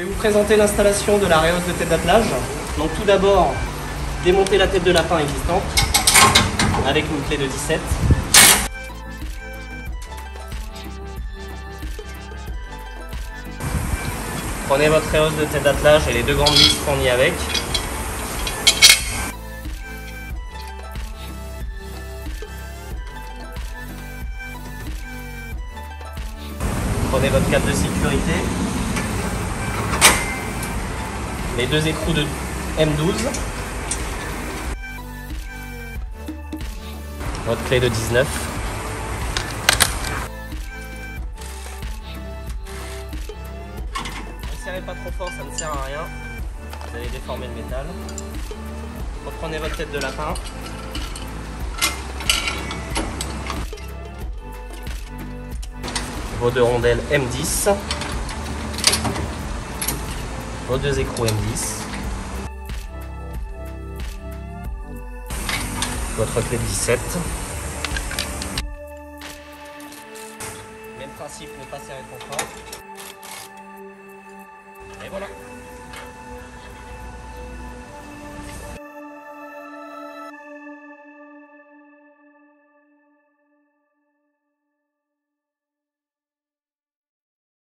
Je vais vous présenter l'installation de la réhausse de tête d'attelage. Donc tout d'abord, démonter la tête de lapin existante avec une clé de 17. Prenez votre réhausse de tête d'attelage et les deux grandes vis fournies avec. Prenez votre câble de sécurité, les deux écrous de M12, votre clé de 19, ne serrez pas trop fort, ça ne sert à rien, vous allez déformer le métal. Reprenez votre tête de lapin. Vos deux rondelles M10, vos deux écrous M10, votre clé de 17. Même principe, ne pas serrer trop fort. Et voilà.